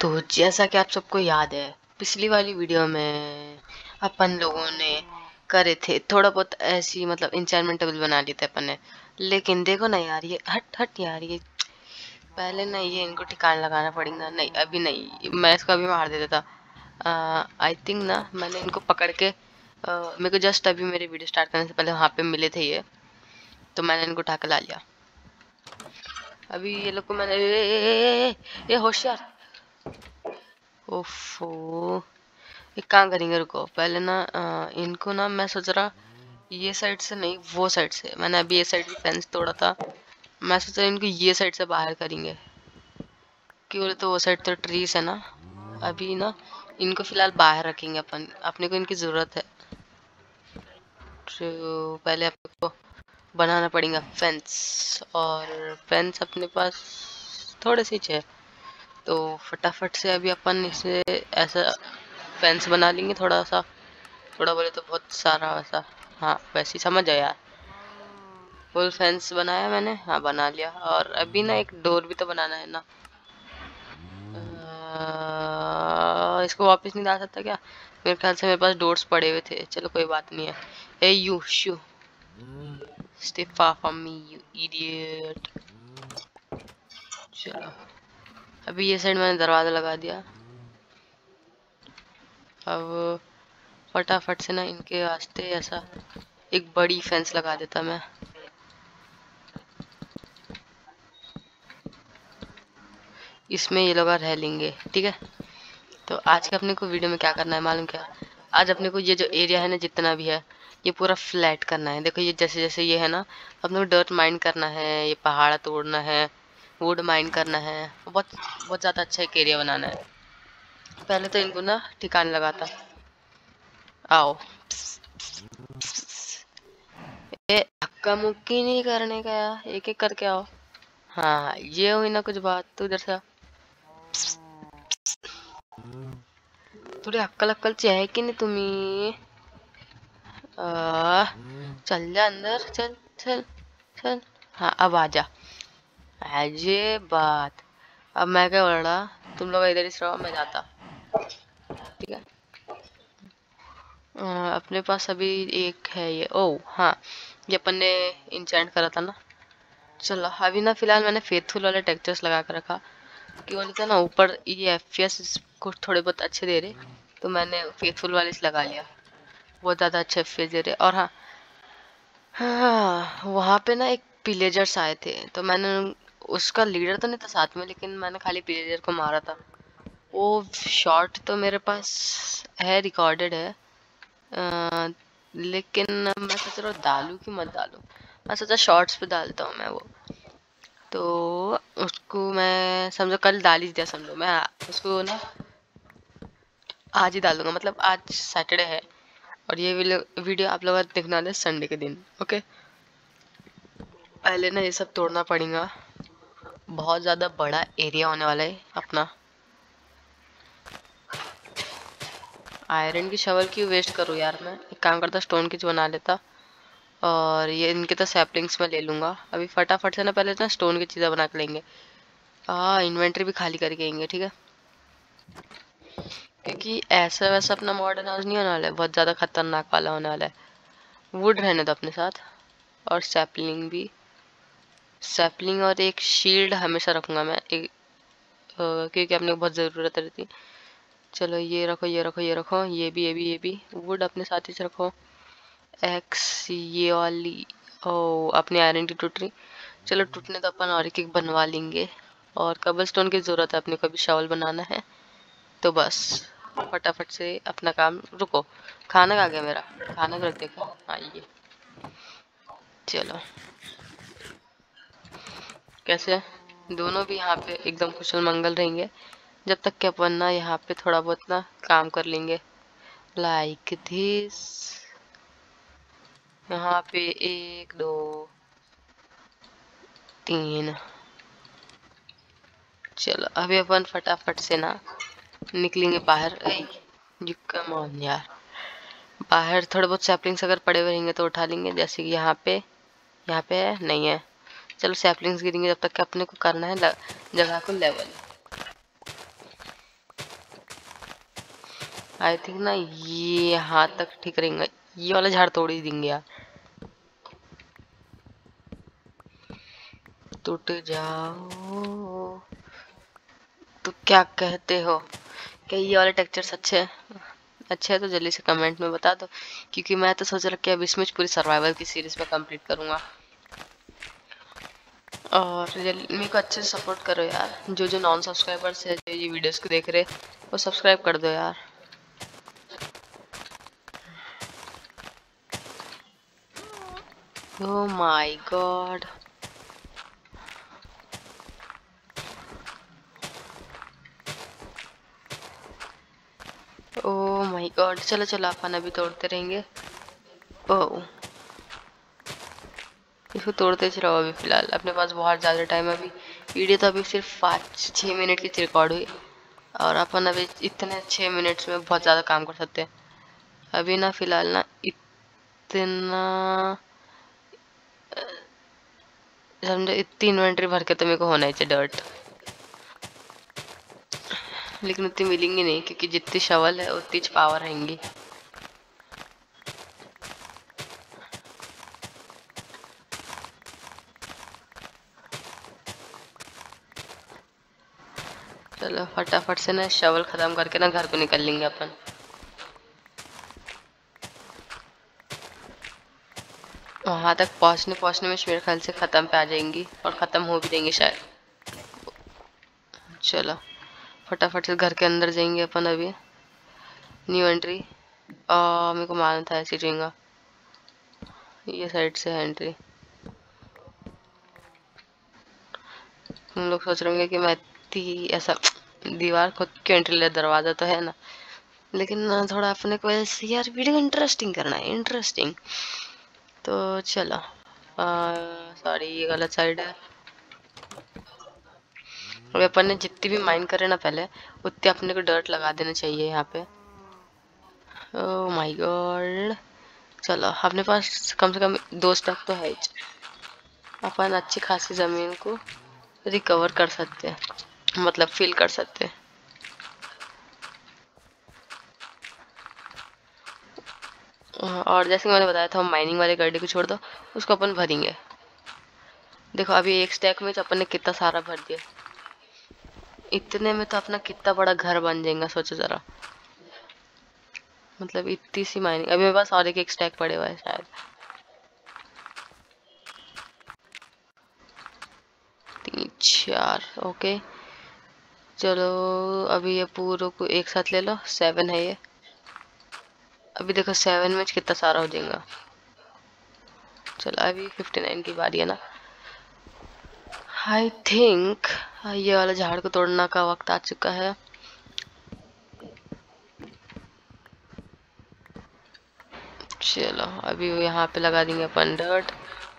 तो जैसा कि आप सबको याद है, पिछली वाली वीडियो में अपन लोगों ने करे थे थोड़ा बहुत ऐसी मतलब इंचार्टमेंट टेबल बना लिए थे अपन ने। लेकिन देखो ना यार, ये हट हट यार, ये पहले ना ये इनको ठिकाना लगाना पड़ेगा। नहीं अभी नहीं, मैं इसको अभी मार देता था। आई थिंक ना मैंने इनको पकड़ के मेरे को जस्ट अभी मेरे वीडियो स्टार्ट करने से पहले वहाँ पे मिले थे ये, तो मैंने इनको उठा के ला लिया। अभी ये लोग को मैंने ये होशियार। ओफो, एक काम करेंगे, रुको पहले ना इनको ना मैं सोच रहा ये साइड से नहीं वो साइड से। मैंने अभी ये साइड की फेंस तोड़ा था, मैं सोच रहा इनको ये साइड से बाहर करेंगे। क्यों बोले तो वो साइड तो ट्रीज है ना। अभी ना इनको फिलहाल बाहर रखेंगे अपन, अपने को इनकी ज़रूरत है। तो पहले आपको बनाना पड़ेगा फेंस, और फेंस अपने पास थोड़े से है, तो फटाफट से अभी अपन इसे ऐसा फेंस बना लेंगे। थोड़ा सा, थोड़ा बोले तो बहुत सारा वैसा। हाँ वैसे ही समझ आया यार। फुल फेंस बनाया मैंने, हाँ बना लिया। और अभी ना एक डोर भी तो बनाना है ना। इसको वापस नहीं डाल सकता क्या? मेरे ख्याल से मेरे पास डोर्स पड़े हुए थे। चलो कोई बात नहीं है। Hey you shoo, stay far from me you idiot. चलो अभी ये साइड मैंने दरवाजा लगा दिया। अब फटाफट से ना इनके वास्ते ऐसा एक बड़ी फेंस लगा देता मैं। इसमें ये लोग रह लेंगे, ठीक है। तो आज के अपने को वीडियो में क्या करना है मालूम क्या? आज अपने को ये जो एरिया है ना, जितना भी है ये पूरा फ्लैट करना है। देखो ये जैसे जैसे ये है ना, अपने को डर्ट माइन करना है, ये पहाड़ तोड़ना है, वुड माइन करना है, बहुत बहुत ज़्यादा अच्छा एक एरिया बनाना है। पहले तो इनको ना ठिकाने लगाता। आओ, ये हक्का मुक्की नहीं करने का यार, एक एक करके आओ। हाँ ये हुई ना कुछ बात, तो इधर से थोड़ी अक्कल अक्कल है कि नहीं तुम्हें? चल जा अंदर, चल चल चल। हाँ अब आजा। ये बात, अब मैं क्या बोल रहा, तुम लोग इधर ही रहो, मैं जाता, ठीक है। अपने पास अभी एक है ये। ओ हाँ, ये अपन ने इंचेंट करा था ना। चलो अभी ना फिलहाल मैंने फेथफुल वाले टेक्सचर्स लगा कर रखा, कि बोलते ना ऊपर ये एफपीएस को थोड़े बहुत अच्छे दे रहे, तो मैंने फेथफुल वाले से लगा लिया। बहुत ज़्यादा अच्छे एफपीएस दे रहे। और हाँ हाँ, वहाँ पे ना एक पिलेजर्स आए थे, तो मैंने उसका लीडर तो नहीं था साथ में, लेकिन मैंने खाली पिलेजर को मारा था। वो शॉट तो मेरे पास है, रिकॉर्डेड है। लेकिन मैं सोच रहा हूँ डालूं कि मत डालूं। मैं सोचा शॉर्ट्स पे डालता हूँ मैं वो। तो उसको मैं समझो कल डाल ही दिया, समझो मैं उसको ना आज ही डालूंगा। मतलब आज सैटरडे है और ये वीडियो आप लोग देखने वाले संडे के दिन, ओके। पहले ना ये सब तोड़ना पड़ेगा, बहुत ज़्यादा बड़ा एरिया होने वाला है अपना। आयरन की शवल क्यों वेस्ट करूँ यार, मैं एक काम करता स्टोन की बना लेता, और ये इनके तो सैपलिंग्स में ले लूँगा। अभी फटाफट से ना पहले ना स्टोन की चीज़ें बना के लेंगे। इन्वेंटरी भी खाली करके आएंगे, ठीक है। क्योंकि ऐसा वैसा अपना मॉडर्न हाउस नहीं होने वाला है, बहुत ज़्यादा खतरनाक वाला होने वाला है। वुड रहने दो अपने साथ, और सैपलिंग भी। सैपलिंग और एक शील्ड हमेशा रखूँगा मैं, एक क्योंकि अपने को बहुत ज़रूरत रहती। चलो ये रखो ये रखो ये रखो, ये भी ये भी ये भी। वुड अपने साथ ही रखो। एक्स ये वाली, ओ अपनी आयरन की टूट रही। चलो टूटने तो अपन और एक बनवा लेंगे। और कबलस्टोन की ज़रूरत है अपने को, भी शावल बनाना है। तो बस फटाफट से अपना काम। रुको, खाना खा गया मेरा, खाना रख देखा। हाँ ये चलो, कैसे दोनों भी यहाँ पे एकदम कुशल मंगल रहेंगे, जब तक कि अपन ना यहाँ पे थोड़ा बहुत ना काम कर लेंगे। लाइक दिस, यहाँ पे 1 2 3। चलो अभी अपन फटाफट से ना निकलेंगे बाहर। यू कम ऑन यार, बाहर थोड़े बहुत सैपलिंग्स अगर पड़े हुए रहेंगे तो उठा लेंगे। जैसे कि यहाँ पे है नहीं है। चलो सैपलिंग्स गिरेंगे, जब तक कि अपने को करना है जगह को लेवल। आई थिंक ना ये यहाँ तक ठीक रहेगा, ये वाला झाड़ तोड़ ही देंगे यार। टूट जाओ, तो क्या कहते हो, क्या ये वाले टेक्सचर्स अच्छे हैं? अच्छे है तो जल्दी से कमेंट में बता दो, क्योंकि मैं तो सोच रखा अब इसमें पूरी सर्वाइवल की सीरीज में कंप्लीट करूंगा। और मेरे को अच्छे से सपोर्ट करो यार, जो जो नॉन सब्सक्राइबर्स है जो ये वीडियोस को देख रहे वो सब्सक्राइब कर दो यार। Oh my God, oh my God, चलो चलो अपन अभी तोड़ते रहेंगे। ओह, इसको तोड़ते रहो अभी, फिलहाल अपने पास बहुत ज़्यादा टाइम है। अभी वीडियो तो अभी सिर्फ 5-6 मिनट की रिकॉर्ड हुई, और अपन अभी इतने 6 मिनट्स में बहुत ज़्यादा काम कर सकते हैं। अभी ना फिलहाल ना इतना समझो, इतनी इन्वेंटरी भर के तो मेरे को होना ही चाहिए डर्ट, लेकिन उतनी मिलेंगी नहीं, क्योंकि जितनी शवल है उतनी पावर रहेंगी। चलो फटाफट से ना शवल खत्म करके ना घर को निकल लेंगे अपन। वहां तक पहुंचने में मेरे ख्याल से खत्म पे आ जाएंगी, और खत्म हो भी जाएंगे शायद। चलो फटाफट से घर के अंदर जाएंगे अपन अभी। न्यू एंट्री, मेरे को मालूम था ऐसे जाएगा, ये साइड से है एंट्री। हम लोग सोच रहे होंगे कि मैं इतनी ऐसा दीवार खुद की एंट्री ले, दरवाजा तो है ना, लेकिन ना थोड़ा अपने को ऐसे यार वीडियो इंटरेस्टिंग करना है, इंटरेस्टिंग। तो चलो, सॉरी ये गलत साइड है। अभी अपन ने जितनी भी माइन करे ना पहले, उतने अपने को डर्ट लगा देना चाहिए यहाँ पे। ओह माय गॉड, चलो अपने पास कम से कम 2 स्टेप तो है ही। अपन अच्छी खासी जमीन को रिकवर कर सकते हैं, मतलब फिल कर सकते हैं। और जैसे कि मैंने बताया था, माइनिंग वाले गड्ढे को छोड़ दो, उसको अपन भरेंगे। देखो अभी एक स्टैक में तो अपन ने कितना सारा भर दिया, इतने में तो अपना कितना बड़ा घर बन जाएगा, सोचो जरा। मतलब इतनी सी माइनिंग, अभी मेरे पास और एक स्टैक पड़े हुआ है शायद, 3-4। ओके चलो, अभी ये पूरों को एक साथ ले लो, 7 है ये। अभी देखो 7 में कितना सारा हो जाएगा। चलो अभी 59 की बारी है ना, आई थिंक ये वाला झाड़ को तोड़ने का वक्त आ चुका है। चलो अभी यहाँ पे लगा देंगे अपन डर्ट।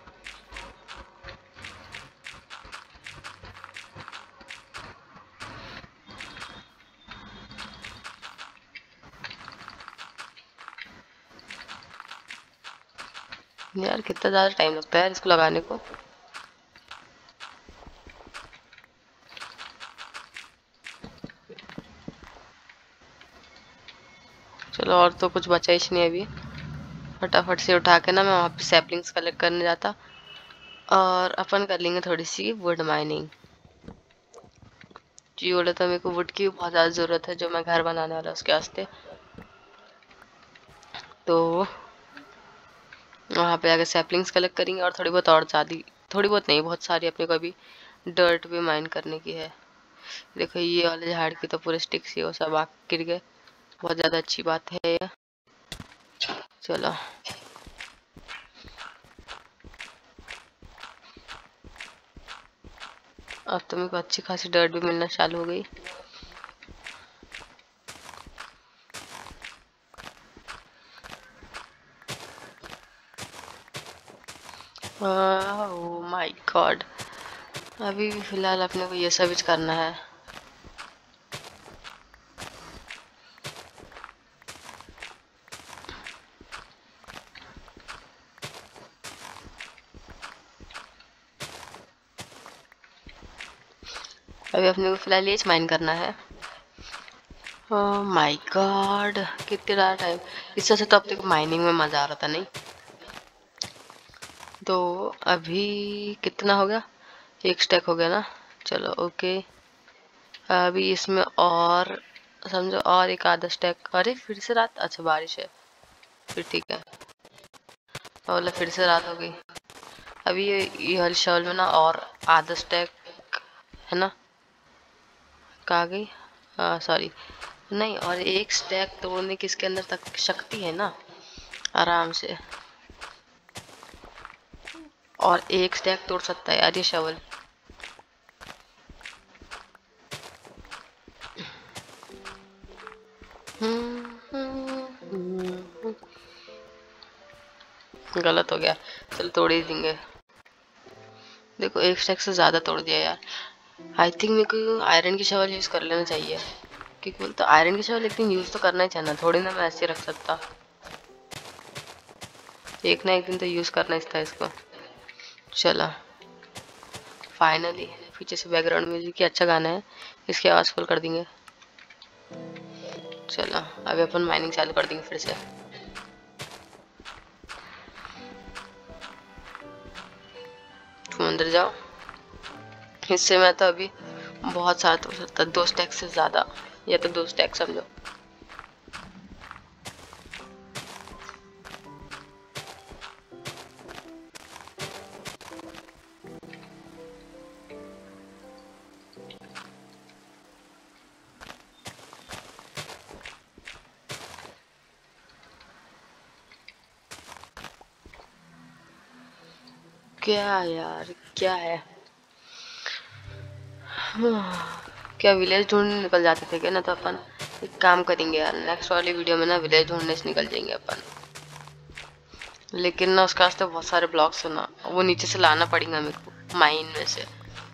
यार कितना ज़्यादा टाइम लगता है इसको लगाने को। चलो और तो कुछ बचा ही नहीं अभी, फटाफट से उठा के ना मैं वहाँ पे सैपलिंग्स कलेक्ट करने जाता, और अपन कर लेंगे थोड़ी सी वुड माइनिंग। जी बोले तो मेरे को वुड की बहुत ज़्यादा ज़रूरत है, जो मैं घर बनाने वाला उसके वास्ते। तो वहाँ पे जाके सैपलिंग्स कलेक्ट करेंगे, और थोड़ी बहुत और ज़्यादा, थोड़ी बहुत नहीं बहुत सारी अपने को अभी डर्ट भी माइन करने की है। देखो ये वाले झाड़ की तो पूरे स्टिक्स ही वो सब आग गिर गए, बहुत ज़्यादा अच्छी बात है ये। चलो अब तो मेरे को अच्छी खासी डर्ट भी मिलना चालू हो गई। ओह माय गॉड, अभी भी फिलहाल अपने को ये सब करना है। अभी अपने को फिलहाल ये माइन करना है। ओह माय गॉड, कितना टाइम। इससे अच्छा तो अब तक माइनिंग में मजा आ रहा था नहीं। तो अभी कितना हो गया, एक स्टैक हो गया ना। चलो ओके, अभी इसमें और समझो और एक आधा स्टैक। अरे फिर से रात, अच्छा बारिश है, फिर ठीक है। बोला फिर से रात हो गई। अभी ये वाली शॉल में ना और आधा स्टैक है ना, कहाँ गई, हाँ सॉरी, नहीं और एक स्टैक तोड़ने की इसके अंदर तक शक्ति है ना, आराम से। और एक स्टैक तोड़ सकता है यार ये शवल। गलत हो गया, चलो तोड़ ही देंगे। देखो एक स्टैक से ज्यादा तोड़ दिया यार। आई थिंक मेरे को आयरन की शवल यूज कर लेना चाहिए, क्योंकि बोलते आयरन की शवल लेकिन यूज तो करना ही चाहिए ना, थोड़ी ना मैं ऐसे रख सकता। एक ना एक दिन तो यूज करना ही था इसको। चला फाइनली, पीछे से बैकग्राउंड म्यूजिक की अच्छा गाना है, इसकी आवाज फुल कर देंगे। चलो अभी अपन माइनिंग चालू कर देंगे फिर से। तुम अंदर जाओ, इससे मैं तो अभी बहुत सारा तोड़ सकता, 2 स्टैक से ज्यादा, या तो 2 स्टैक समझो। क्या यार क्या है, क्या विलेज ढूंढने निकल जाते थे क्या ना, तो अपन एक काम करेंगे यार, नेक्स्ट वाली वीडियो में ना विलेज ढूंढने से निकल जाएंगे अपन। लेकिन ना उसका वास्ते बहुत सारे ब्लॉक्स है ना, वो नीचे से लाना पड़ेगा मेरे को माइन में से।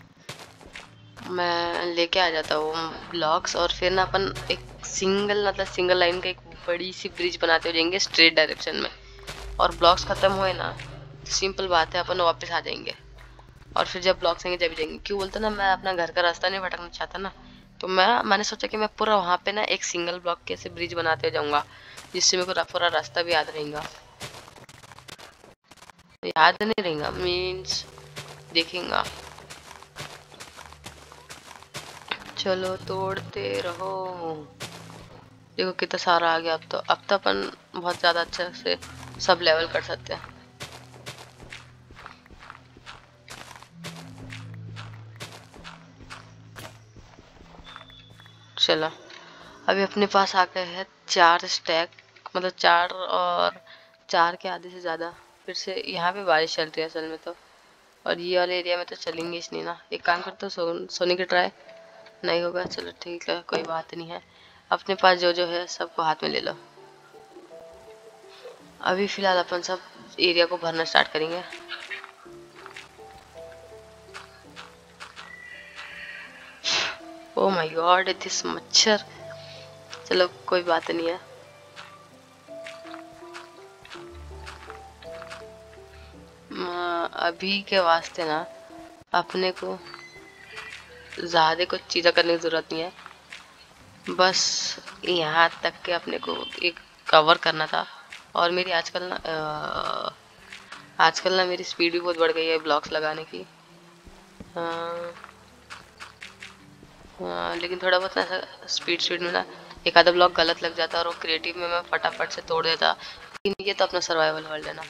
मैं लेके आ जाता हूँ ब्लॉक्स, और फिर ना अपन एक सिंगल मतलब सिंगल लाइन का एक बड़ी सी ब्रिज बनाते हो जाएंगे स्ट्रेट डायरेक्शन में। और ब्लॉक्स खत्म हुए ना, तो सिंपल बात है अपन वापस आ जाएंगे। और फिर जब ब्लॉक्स आएंगे जब जाएंगे, क्यों बोलते ना मैं अपना घर का रास्ता नहीं भटकना चाहता ना। तो मैंने सोचा कि मैं पूरा वहाँ पे ना एक सिंगल ब्लॉक के ऐसे ब्रिज बनाते जाऊंगा, जिससे मेरे को पूरा रास्ता भी याद रहेगा। याद नहीं रहेगा मीन्स देखेंगा। चलो तोड़ते रहो। देखो कितना सारा आ गया, अब तो अपन बहुत ज्यादा अच्छे से सब लेवल कर सकते हैं। चलो अभी अपने पास आ गए हैं 4 स्टैक, मतलब 4 और 4 के आधे से ज्यादा। फिर से यहाँ पे बारिश चल रही है असल में तो, और ये वाले एरिया में तो चलेंगे इसलिए ना, एक काम करते हो सोने की ट्राई नहीं होगा, चलो ठीक है कोई बात नहीं है। अपने पास जो जो है सबको हाथ में ले लो। अभी फिलहाल अपन सब एरिया को भरना स्टार्ट करेंगे। ओ माय गॉड इतने मच्छर, चलो कोई बात नहीं है। अभी के वास्ते ना अपने को ज्यादा कुछ चीज़ें करने की जरूरत नहीं है, बस यहाँ तक के अपने को एक कवर करना था। और मेरी आजकल ना मेरी स्पीड भी बहुत बढ़ गई है ब्लॉक्स लगाने की। लेकिन थोड़ा बहुत ना स्पीड स्पीड में ना एक आधा ब्लॉक गलत लग जाता है, और वो क्रिएटिव में मैं फटाफट से तोड़ देता। लेकिन ये तो अपना सर्वाइवल वर्ल्ड है ना।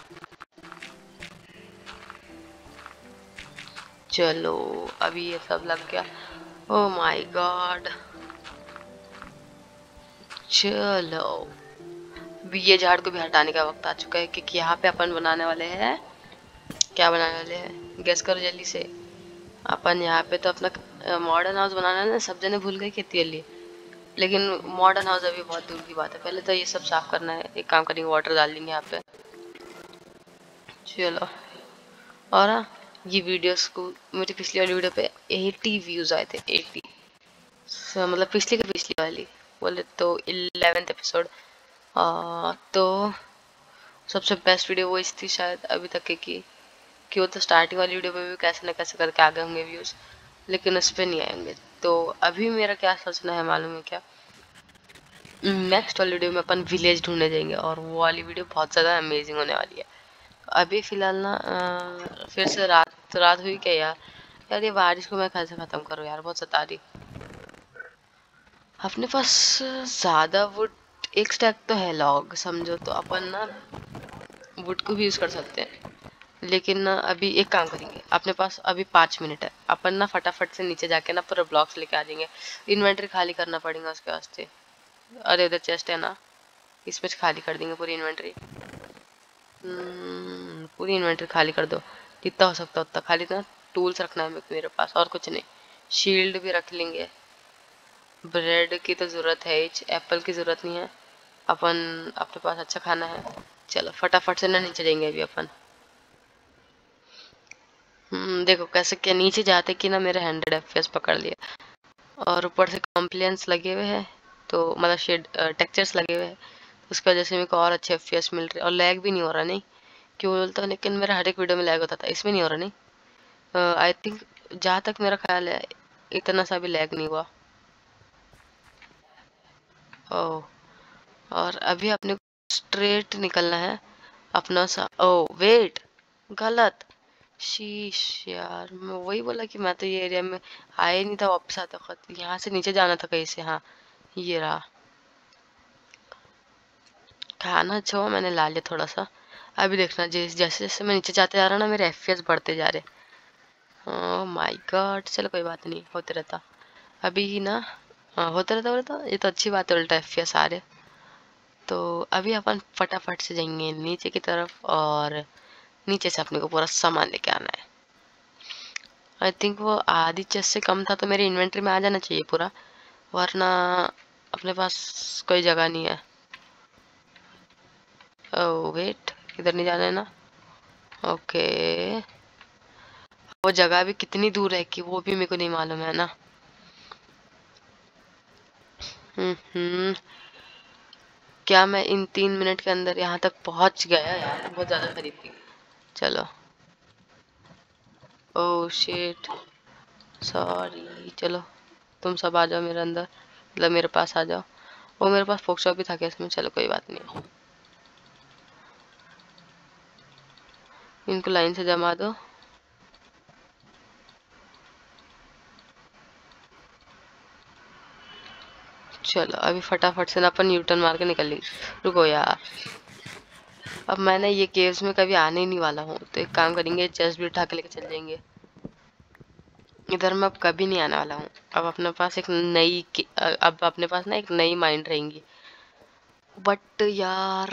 चलो अभी ये सब लग गया, ओ माय गॉड। चलो अभी ये झाड़ को भी हटाने का वक्त आ चुका है, क्योंकि यहाँ पे अपन बनाने वाले हैं, क्या बनाने वाले हैं गेस करो जल्दी से। अपन यहाँ पे तो अपना मॉडर्न हाउस बनाना है ना, सब जने भूल गए कितनी जल्दी। लेकिन मॉडर्न हाउस अभी बहुत दूर की बात है, पहले तो ये सब साफ करना है। एक काम करेंगे वाटर डाल देंगे यहाँ पे। चलो और हाँ, ये वीडियोस को मेरी पिछली वाली वीडियो पे 80 व्यूज आए थे, 80। मतलब पिछली की पिछली वाली बोले तो 11th एपिसोड। तो सबसे बेस्ट वीडियो वो थी शायद अभी तक की, कि वो तो स्टार्टिंग वाली वीडियो पे भी कैसे न कैसे करके आ गए होंगे व्यूज, लेकिन उस पर नहीं आएंगे। तो अभी मेरा क्या सोचना है मालूम है क्या, नेक्स्ट वाली वीडियो में अपन विलेज ढूंढने जाएंगे और वो वाली वीडियो बहुत ज़्यादा अमेजिंग होने वाली है। अभी फ़िलहाल ना फिर से रात रात हुई क्या यार। यार ये बारिश को मैं कैसे ख़त्म करूँ यार, बहुत सता रही। अपने पास ज़्यादा वुड, एक स्टैक तो है लॉग समझो, तो अपन ना वुड को भी यूज़ कर सकते हैं। लेकिन ना अभी एक काम करेंगे, अपने पास अभी 5 मिनट है, अपन ना फटाफट से नीचे जाके ना पूरा ब्लॉक्स लेके आ जाएंगे। इन्वेंटरी खाली करना पड़ेगा उसके वास्ते। अरे उधर चेस्ट है ना, इस पे खाली कर देंगे पूरी इन्वेंटरी। पूरी इन्वेंटरी खाली कर दो, जितना हो सकता है उतना खाली। ना टूल्स रखना है मेरे पास, और कुछ नहीं। शील्ड भी रख लेंगे। ब्रेड की तो ज़रूरत है ही, एप्पल की ज़रूरत नहीं है। अपन अपने पास अच्छा खाना है। चलो फटाफट से ना नीचे जाएंगे अभी अपन। देखो कैसे क्या नीचे जाते कि ना मेरे 100 FPS पकड़ लिया, और ऊपर से कॉम्प्लियंस लगे हुए हैं, तो मतलब शेड टेक्सचर्स लगे हुए हैं, उसकी वजह से मेरे को और अच्छे FPS मिल रहे, और लैग भी नहीं हो रहा। नहीं क्यों बोलता हूँ, लेकिन मेरा हर एक वीडियो में लैग होता था, इसमें नहीं हो रहा। नहीं आई थिंक, जहाँ तक मेरा ख्याल है इतना सा भी लैग नहीं हुआ। ओह, और अभी अपने को स्ट्रेट निकलना है अपना सा। ओह वेट, गलत। शीश यार, मैं वही बोला कि मैं तो ये एरिया में आया ही नहीं था। वापस आता वक्त यहाँ से नीचे जाना था कहीं से। हाँ ये रहा खाना। अच्छा हुआ मैंने ला लिया थोड़ा सा। अभी देखना जैसे जैसे मैं नीचे जाते जा रहा ना, मेरे FPS बढ़ते जा रहे। ओह माय गॉड, चलो कोई बात नहीं, होते रहता अभी ही ना। हाँ होता रहता बोलता, ये तो अच्छी बात है, उल्टा FPS आ रहे। तो अभी अपन फटाफट से जाएंगे नीचे की तरफ, और नीचे से अपने को पूरा सामान लेके आना है। आई थिंक वो आधी चेस्ट से कम था, तो मेरी इन्वेंट्री में आ जाना चाहिए पूरा, वरना अपने पास कोई जगह नहीं है। ओह वेट, इधर नहीं जाना है ना। ओके, वो जगह भी कितनी दूर है कि वो भी मेरे को नहीं मालूम है ना। हम्म, क्या मैं इन 3 मिनट के अंदर यहाँ तक पहुँच गया यार, बहुत ज़्यादा करीब थी। चलो, ओह शिट, सॉरी। चलो तुम सब आ जाओ मेरे अंदर, मतलब मेरे पास आ जाओ। वो मेरे पास फोक शॉप भी था क्या इसमें, चलो कोई बात नहीं। इनको लाइन से जमा दो। चलो अभी फटाफट से ना अपन न्यूटन मार के निकल लेंगे। रुको यार, अब मैं ना ये केव्स में कभी आने ही नहीं वाला हूँ, तो एक काम करेंगे, चेस्ट भी उठा के लेके चल जाएंगे। इधर मैं अब कभी नहीं आने वाला हूँ। अब अपने पास एक नई अब अपने पास ना एक नई माइंड रहेंगी। बट यार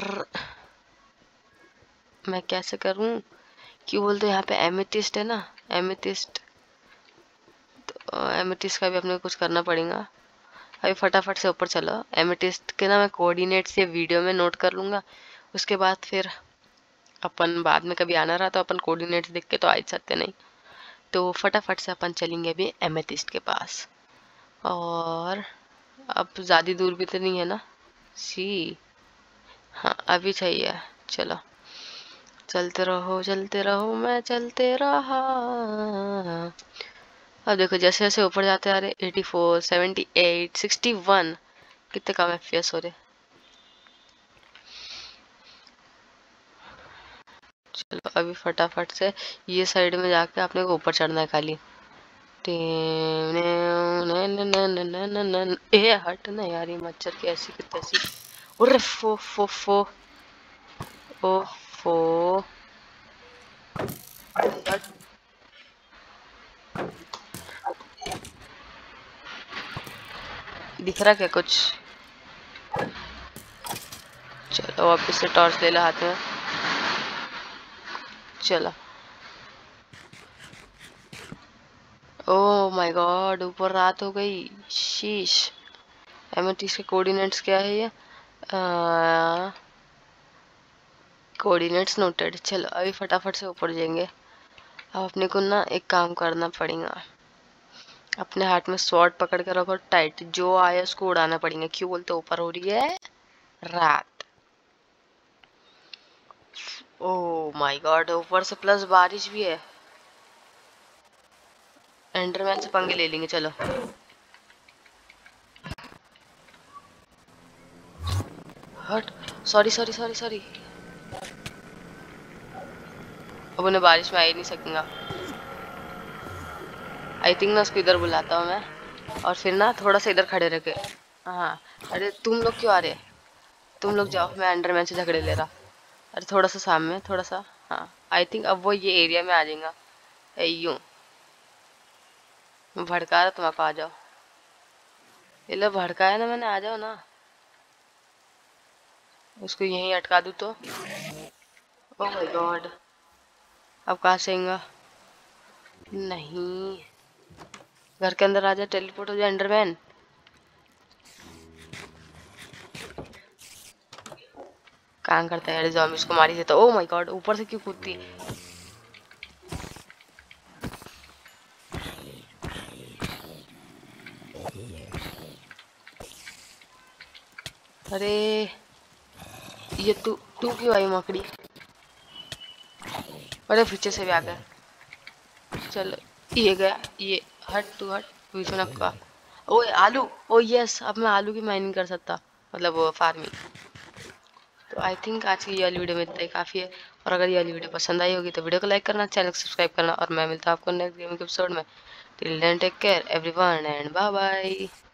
मैं कैसे करूँ, क्यों बोलते यहाँ पे एमेथिस्ट है ना, एमेथिस्ट। तो एमेथिस्ट का भी अपने को कुछ करना पड़ेगा। अभी फटाफट से ऊपर चलो। एमेथिस्ट के ना मैं कोऑर्डिनेट्स ये वीडियो में नोट कर लूँगा, उसके बाद फिर अपन बाद में कभी आना रहा तो अपन कोऑर्डिनेट्स देख के तो आ ही सकते नहीं। तो फटाफट से अपन चलेंगे अभी एमेथिस्ट के पास। और अब ज़्यादा दूर भी तो नहीं है ना। सी, हाँ अभी चाहिए। चलो चलते रहो, मैं चलते रहा। अब देखो जैसे जैसे ऊपर जाते आ रहे, 84, 78, 61, कितने कम FPS हो रहे। चलो अभी फटाफट से ये साइड में जाके अपने को ऊपर चढ़ना है खाली। ए हट ना यार, ये मच्छर की ऐसी की तैसी। अरे फो फो फो, ओ फो। दिख रहा क्या कुछ। चलो वापस से टॉर्च ले ला हाथ में। चलो, ओह माय गॉड, ऊपर रात हो गई। शीश। एमेथिस्ट के कोऑर्डिनेट्स क्या है ये, कोऑर्डिनेट्स नोटेड। चलो अभी फटाफट से ऊपर जाएंगे। अब अपने को ना एक काम करना पड़ेगा, अपने हाथ में स्वॉर्ड पकड़ के रखो टाइट, जो आया उसको उड़ाना पड़ेगा। क्यों बोलते ऊपर हो रही है रात। ओह माय गॉड, ऊपर से प्लस बारिश भी है। एंडरमैन से पंगे ले लेंगे। चलो हट। Sorry sorry sorry sorry. अब उन्हें बारिश में आ ही नहीं सकूंगा। आई थिंक ना उसको इधर बुलाता हूँ मैं, और फिर ना थोड़ा सा इधर खड़े रह के। हाँ। अरे तुम लोग क्यों आ रहे? तुम लोग जाओ, मैं अंडरमैन से झगड़े ले रहा। अरे थोड़ा सा सामने, थोड़ा सा। हाँ। आई थिंक अब वो ये एरिया में आ जाएगा। यूं भड़का रहा तुमको, आ जाओ। ये लो भड़काया ना मैंने, आ जाओ ना। उसको यहीं अटका दूँ तो। Oh my God. अब कहाँ से आएगा? नहीं, घर के अंदर आ जा, टेलीपोर्ट हो जाए अंडरमैन। काम करता है यार, ज़ॉम्बीज़ को मार ही देता। ओह माय गॉड, ऊपर से क्यों कूदती? अरे ये तू तू क्यों आई मकड़ी? अरे पीछे से भी आ गया। चलो, ये गया ये। हट तू, हट बीच में नक्का। ओए आलू, ओ यस, अब मैं आलू की माइनिंग कर सकता, मतलब वो फार्मिंग। तो आई थिंक आज की ये वाली वीडियो में इतना ही काफ़ी है। और अगर ये वाली वीडियो पसंद आई होगी तो वीडियो को लाइक करना, चैनल को सब्सक्राइब करना, और मैं मिलता हूँ आपको नेक्स्ट गेमिंग एपिसोड में। Till then take care everyone and bye bye.